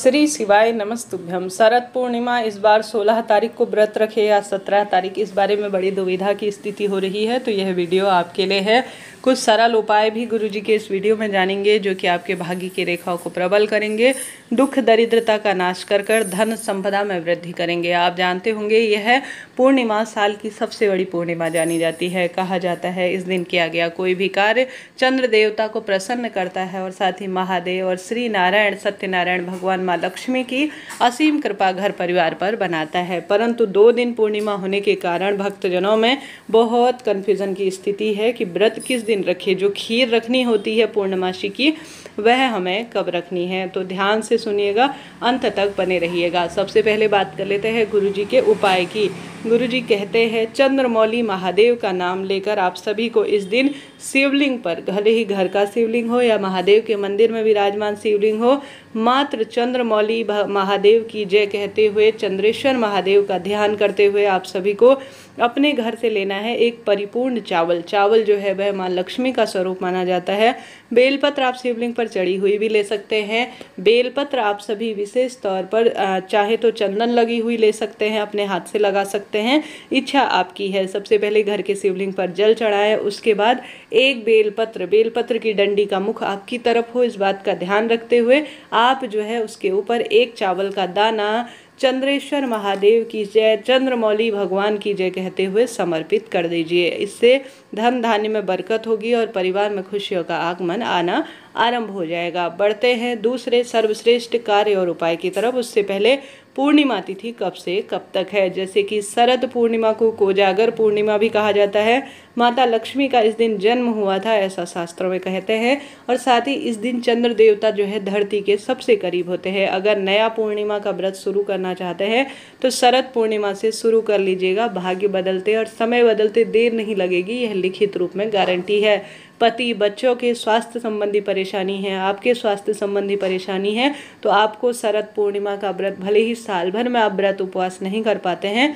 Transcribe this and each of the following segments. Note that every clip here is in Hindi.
श्री शिवाय नमस्तुभ्यम। शरद पूर्णिमा इस बार 16 तारीख को व्रत रखे या 17 तारीख, इस बारे में बड़ी दुविधा की स्थिति हो रही है, तो यह वीडियो आपके लिए है। कुछ सरल उपाय भी गुरुजी के इस वीडियो में जानेंगे जो कि आपके भाग्य की रेखाओं को प्रबल करेंगे, दुख दरिद्रता का नाश कर कर धन संपदा में वृद्धि करेंगे। आप जानते होंगे यह पूर्णिमा साल की सबसे बड़ी पूर्णिमा जानी जाती है। कहा जाता है इस दिन किया गया कोई भी कार्य चंद्र देवता को प्रसन्न करता है और साथ ही महादेव और श्री नारायण सत्यनारायण भगवान माँ लक्ष्मी की असीम कृपा घर परिवार पर बनाता है। परंतु 2 दिन पूर्णिमा होने के कारण भक्तजनों में बहुत कन्फ्यूजन की स्थिति है कि व्रत किस दिन रखे। जो खीर रखनी होती है पूर्णमासी की, वह हमें कब रखनी है, तो ध्यान से सुनिएगा, अंत तक बने रहिएगा। सबसे पहले बात कर लेते हैं गुरुजी के उपाय की। गुरुजी कहते हैं चंद्रमौली महादेव का नाम लेकर आप सभी को इस दिन शिवलिंग पर, भले ही घर का शिवलिंग हो या महादेव के मंदिर में विराजमान शिवलिंग हो, मात्र चंद्रमौली महादेव की जय कहते हुए चंद्रेश्वर महादेव का ध्यान करते हुए आप सभी को अपने घर से लेना है एक परिपूर्ण चावल। चावल जो है वह माँ लक्ष्मी का स्वरूप माना जाता है। बेलपत्र आप शिवलिंग पर चढ़ी हुई भी ले सकते हैं। बेलपत्र आप सभी विशेष तौर पर चाहे तो चंदन लगी हुई ले सकते हैं, अपने हाथ से लगा सकते हैं, इच्छा आपकी है। सबसे पहले घर के शिवलिंग पर जल चढ़ाएं, उसके बाद एक बेलपत्र की डंडी का मुख आपकी तरफ हो, इस बात का ध्यान रखते हुए आप जो है उसके ऊपर एक चावल का दाना चंद्रेश्वर महादेव की जय, चंद्रमौली भगवान की जय कहते हुए समर्पित कर दीजिए। इससे धन धान्य में बरकत होगी और परिवार में खुशियों का आगमन आना आरंभ हो जाएगा। बढ़ते हैं दूसरे सर्वश्रेष्ठ कार्य और उपाय की तरफ। उससे पहले पूर्णिमा तिथि कब से कब तक है, जैसे कि शरद पूर्णिमा को कोजागर पूर्णिमा भी कहा जाता है। माता लक्ष्मी का इस दिन जन्म हुआ था, ऐसा शास्त्रों में कहते हैं। और साथ ही इस दिन चंद्र देवता जो है धरती के सबसे करीब होते हैं। अगर नया पूर्णिमा का व्रत शुरू करना चाहते हैं तो शरद पूर्णिमा से शुरू कर लीजिएगा। भाग्य बदलते और समय बदलते देर नहीं लगेगी, यह लिखित रूप में गारंटी है। पति बच्चों के स्वास्थ्य संबंधी परेशानी है, आपके स्वास्थ्य संबंधी परेशानी है, तो आपको शरद पूर्णिमा का व्रत, भले ही साल भर में आप व्रत उपवास नहीं कर पाते हैं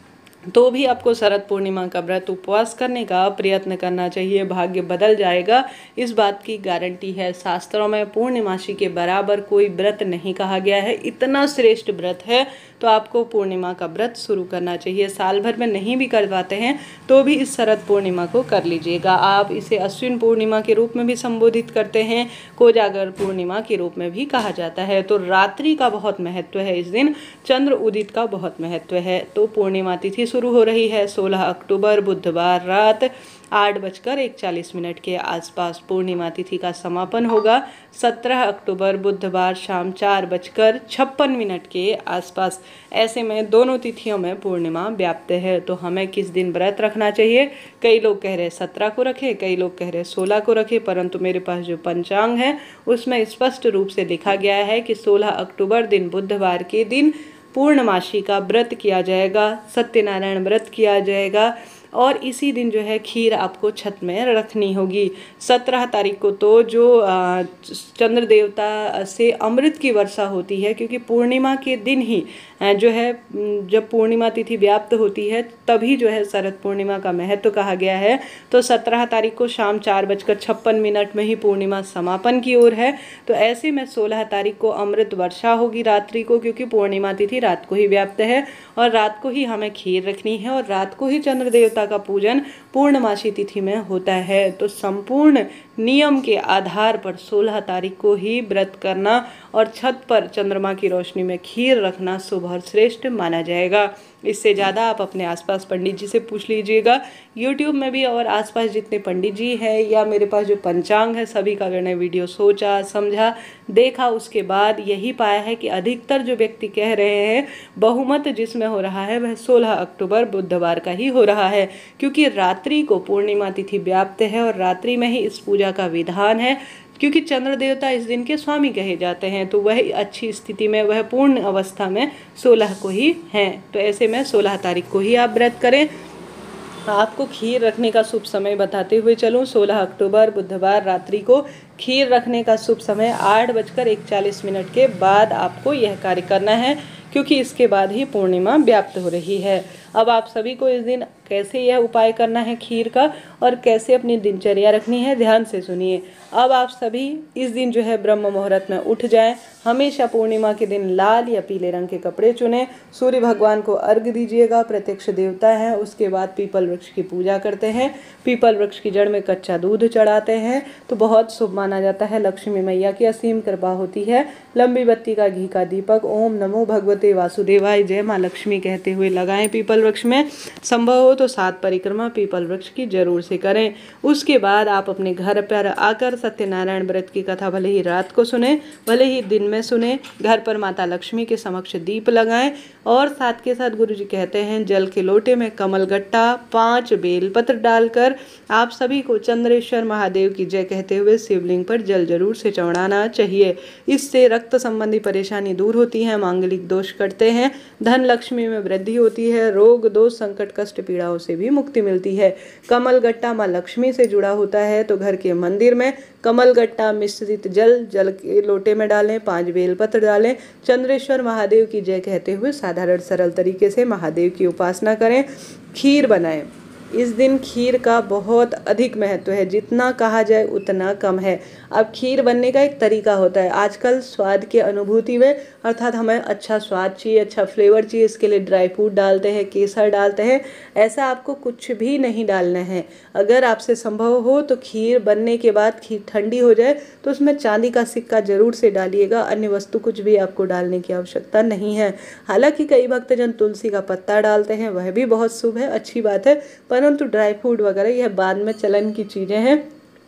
तो भी आपको शरद पूर्णिमा का व्रत उपवास करने का प्रयत्न करना चाहिए। भाग्य बदल जाएगा, इस बात की गारंटी है। शास्त्रों में पूर्णिमासी के बराबर कोई व्रत नहीं कहा गया है। इतना श्रेष्ठ व्रत है तो आपको पूर्णिमा का व्रत शुरू करना चाहिए। साल भर में नहीं भी कर पाते हैं तो भी इस शरद पूर्णिमा को कर लीजिएगा। आप इसे अश्विन पूर्णिमा के रूप में भी संबोधित करते हैं, कोजागर पूर्णिमा के रूप में भी कहा जाता है। तो रात्रि का बहुत महत्व है, इस दिन चंद्र उदित का बहुत महत्व है। तो पूर्णिमा तिथि शुरू हो रही है 16 अक्टूबर बुधवार रात 8:41 के आसपास पूर्णिमा तिथि का समापन होगा। 17 अक्टूबर बुधवार शाम 4:56 के आसपास। ऐसे में दोनों तिथियों में पूर्णिमा व्याप्त है। तो हमें किस दिन व्रत रखना चाहिए? कई लोग कह रहे 17 को रखे, कई लोग कह रहे 16 को रखे, परंतु मेरे पास जो पंचांग है उसमें स्पष्ट रूप से लिखा गया है कि 16 अक्टूबर दिन बुधवार के दिन पूर्णमासी का व्रत किया जाएगा, सत्यनारायण व्रत किया जाएगा और इसी दिन जो है खीर आपको छत में रखनी होगी। 17 तारीख को तो जो चंद्र देवता से अमृत की वर्षा होती है, क्योंकि पूर्णिमा के दिन ही जो है, जब पूर्णिमा तिथि व्याप्त होती है तभी जो है शरद पूर्णिमा का महत्व कहा गया है। तो 17 तारीख को शाम 4:56 में ही पूर्णिमा समापन की ओर है। तो ऐसे में 16 तारीख को अमृत वर्षा होगी रात्रि को, क्योंकि पूर्णिमा तिथि रात को ही व्याप्त है और रात को ही हमें खीर रखनी है और रात को ही चंद्र देवता का पूजन पूर्णमासी तिथि में होता है। तो संपूर्ण नियम के आधार पर 16 तारीख को ही व्रत करना और छत पर चंद्रमा की रोशनी में खीर रखना शुभ और श्रेष्ठ माना जाएगा। इससे ज़्यादा आप अपने आसपास पंडित जी से पूछ लीजिएगा। यूट्यूब में भी और आसपास जितने पंडित जी हैं या मेरे पास जो पंचांग है, सभी का मैंने वीडियो सोचा समझा देखा, उसके बाद यही पाया है कि अधिकतर जो व्यक्ति कह रहे हैं, बहुमत जिसमें हो रहा है वह 16 अक्टूबर बुधवार का ही हो रहा है, क्योंकि रात्रि को पूर्णिमा तिथि व्याप्त है और रात्रि में ही इस पूजा का विधान है। क्योंकि चंद्र देवता इस दिन के स्वामी कहे जाते हैं, तो वह अच्छी स्थिति में, वह पूर्ण अवस्था में 16 को ही हैं। तो ऐसे में 16 तारीख को ही आप व्रत करें। आपको खीर रखने का शुभ समय बताते हुए चलूँ, 16 अक्टूबर बुधवार रात्रि को खीर रखने का शुभ समय 8:41 के बाद आपको यह कार्य करना है, क्योंकि इसके बाद ही पूर्णिमा व्याप्त हो रही है। अब आप सभी को इस दिन कैसे यह उपाय करना है खीर का और कैसे अपनी दिनचर्या रखनी है, ध्यान से सुनिए। अब आप सभी इस दिन जो है ब्रह्म मुहूर्त में उठ जाएं। हमेशा पूर्णिमा के दिन लाल या पीले रंग के कपड़े चुनें। सूर्य भगवान को अर्घ्य दीजिएगा, प्रत्यक्ष देवता है। उसके बाद पीपल वृक्ष की पूजा करते हैं। पीपल वृक्ष की जड़ में कच्चा दूध चढ़ाते हैं तो बहुत शुभ माना जाता है। लक्ष्मी मैया की असीम कृपा होती है। लंबी बत्ती का घी का दीपक ओम नमो भगवते वासुदेवाय जय माँ लक्ष्मी कहते हुए लगाएं पीपल वृक्ष में। संभव हो तो 7 परिक्रमा पीपल वृक्ष की जरूर से करें। उसके बाद आप अपने घर पर आकर सत्यनारायण व्रत की कथा भले ही रात को सुने, भले ही दिन में सुने, घर पर माता लक्ष्मी के समक्ष दीप लगाएं और साथ के साथ गुरु जी कहते हैं जल के लोटे में कमल गट्टा 5 बेलपत्र डालकर आप सभी को चंद्रेश्वर महादेव की जय कहते हुए शिवलिंग पर जल जरूर से चढ़ाना चाहिए। इससे रक्त संबंधी परेशानी दूर होती है, मांगलिक दोष कटते हैं, धन लक्ष्मी में वृद्धि होती है, रोग दोष संकट कष्ट पीड़ाओं से भी मुक्ति मिलती है। कमल गट्टा माँ लक्ष्मी से जुड़ा होता है तो घर के मंदिर में कमल गट्टा मिश्रित जल के लोटे में डालें, 5 बेलपत्र डालें, चंद्रेश्वर महादेव की जय कहते हुए साधारण सरल तरीके से महादेव की उपासना करें। खीर बनाएं। इस दिन खीर का बहुत अधिक महत्व है, जितना कहा जाए उतना कम है। अब खीर बनने का एक तरीका होता है। आजकल स्वाद की अनुभूति में अर्थात हमें अच्छा स्वाद चाहिए, अच्छा फ्लेवर चाहिए, इसके लिए ड्राई फ्रूट डालते हैं, केसर डालते हैं। ऐसा आपको कुछ भी नहीं डालना है। अगर आपसे संभव हो तो खीर बनने के बाद खीर ठंडी हो जाए तो उसमें चांदी का सिक्का जरूर से डालिएगा। अन्य वस्तु कुछ भी आपको डालने की आवश्यकता नहीं है। हालांकि कई भक्तजन तुलसी का पत्ता डालते हैं, वह भी बहुत शुभ है, अच्छी बात है, परंतु ड्राई फ्रूट वगैरह यह बाद में चलन की चीज़ें हैं,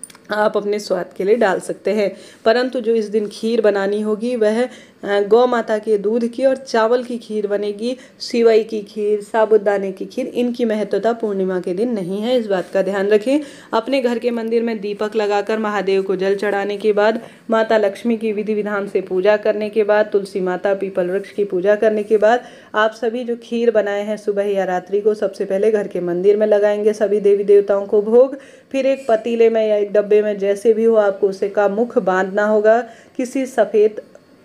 आप अपने स्वाद के लिए डाल सकते हैं। परंतु जो इस दिन खीर बनानी होगी वह गौ माता के दूध की और चावल की खीर बनेगी। सिवई की खीर, साबूदाने की खीर, इनकी महत्वता पूर्णिमा के दिन नहीं है, इस बात का ध्यान रखें। अपने घर के मंदिर में दीपक लगाकर महादेव को जल चढ़ाने के बाद, माता लक्ष्मी की विधि विधान से पूजा करने के बाद, तुलसी माता पीपल वृक्ष की पूजा करने के बाद आप सभी जो खीर बनाए हैं सुबह या रात्रि को सबसे पहले घर के मंदिर में लगाएंगे सभी देवी देवताओं को भोग। फिर एक पतीले में या एक डब्बे में जैसे भी हो आपको उसे का मुख बांधना होगा। किसी सफ़ेद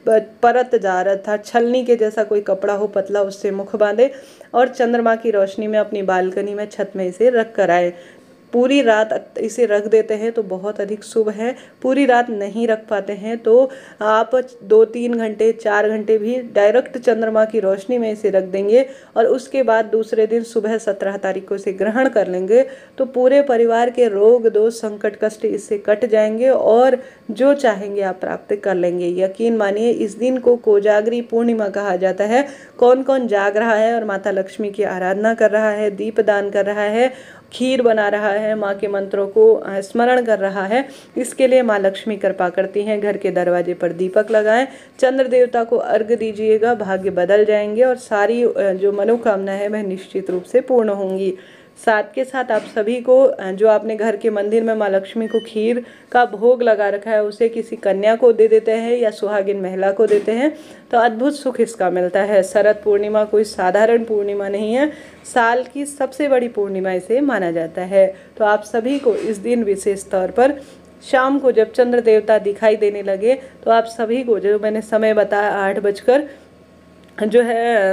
परत जा रहा था, छलनी के जैसा कोई कपड़ा हो पतला, उससे मुख बांधे और चंद्रमा की रोशनी में अपनी बालकनी में छत में इसे रख कर आए। पूरी रात इसे रख देते हैं तो बहुत अधिक शुभ है। पूरी रात नहीं रख पाते हैं तो आप 2-3 घंटे 4 घंटे भी डायरेक्ट चंद्रमा की रोशनी में इसे रख देंगे और उसके बाद दूसरे दिन सुबह 17 तारीख को इसे ग्रहण कर लेंगे तो पूरे परिवार के रोग दोष संकट कष्ट इससे कट जाएंगे और जो चाहेंगे आप प्राप्त कर लेंगे। यकीन मानिए इस दिन को कोजागरी पूर्णिमा कहा जाता है। कौन कौन जाग रहा है और माता लक्ष्मी की आराधना कर रहा है, दीप दान कर रहा है, खीर बना रहा है, माँ के मंत्रों को स्मरण कर रहा है, इसके लिए माँ लक्ष्मी कृपा करती हैं। घर के दरवाजे पर दीपक लगाएं, चंद्र देवता को अर्घ्य दीजिएगा, भाग्य बदल जाएंगे और सारी जो मनोकामना है वह निश्चित रूप से पूर्ण होंगी। साथ के साथ आप सभी को जो आपने घर के मंदिर में माँ लक्ष्मी को खीर का भोग लगा रखा है उसे किसी कन्या को दे देते हैं या सुहागिन महिला को देते हैं तो अद्भुत सुख इसका मिलता है। शरद पूर्णिमा कोई साधारण पूर्णिमा नहीं है, साल की सबसे बड़ी पूर्णिमा इसे माना जाता है। तो आप सभी को इस दिन विशेष तौर पर शाम को जब चंद्र देवता दिखाई देने लगे तो आप सभी को जो मैंने समय बताया 8 बजकर जो है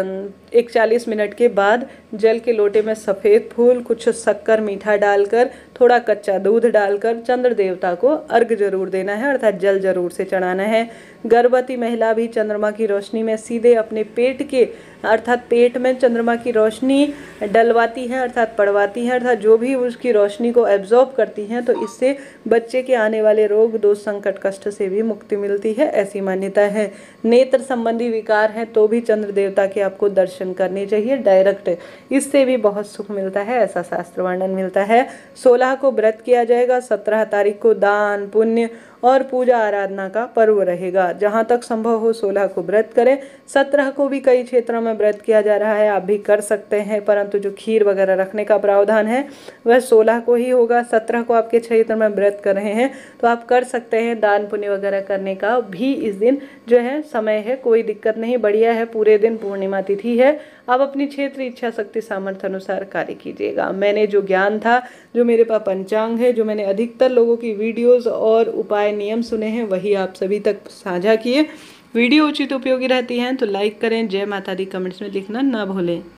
41 मिनट के बाद जल के लोटे में सफ़ेद फूल, कुछ शक्कर मीठा डालकर, थोड़ा कच्चा दूध डालकर चंद्र देवता को अर्घ्य जरूर देना है अर्थात जल जरूर से चढ़ाना है। गर्भवती महिला भी चंद्रमा की रोशनी में सीधे अपने पेट के अर्थात पेट में चंद्रमा की रोशनी डलवाती है अर्थात पड़वाती है अर्थात जो भी उसकी रोशनी को एब्जॉर्ब करती हैं तो इससे बच्चे के आने वाले रोग दोष संकट कष्ट से भी मुक्ति मिलती है, ऐसी मान्यता है। नेत्र संबंधी विकार है तो भी चंद्र देवता के आपको दर्शन करने चाहिए डायरेक्ट, इससे भी बहुत सुख मिलता है, ऐसा शास्त्र वर्णन मिलता है। 16 को व्रत किया जाएगा, 17 तारीख को दान पुण्य और पूजा आराधना का पर्व रहेगा। जहाँ तक संभव हो 16 को व्रत करें। 17 को भी कई क्षेत्रों में व्रत किया जा रहा है, आप भी कर सकते हैं, परंतु जो खीर वगैरह रखने का प्रावधान है वह 16 को ही होगा। 17 को आपके क्षेत्र में व्रत कर रहे हैं तो आप कर सकते हैं। दान पुण्य वगैरह करने का भी इस दिन जो है समय है, कोई दिक्कत नहीं, बढ़िया है। पूरे दिन पूर्णिमा तिथि है, आप अपनी क्षेत्र इच्छा शक्ति सामर्थ्य अनुसार कार्य कीजिएगा। मैंने जो ज्ञान था, जो मेरे पास पंचांग है, जो मैंने अधिकतर लोगों की वीडियोस और उपाय नियम सुने हैं वही आप सभी तक साझा किए। वीडियो उचित उपयोगी रहती हैं तो लाइक करें। जय माता दी कमेंट्स में लिखना ना भूलें।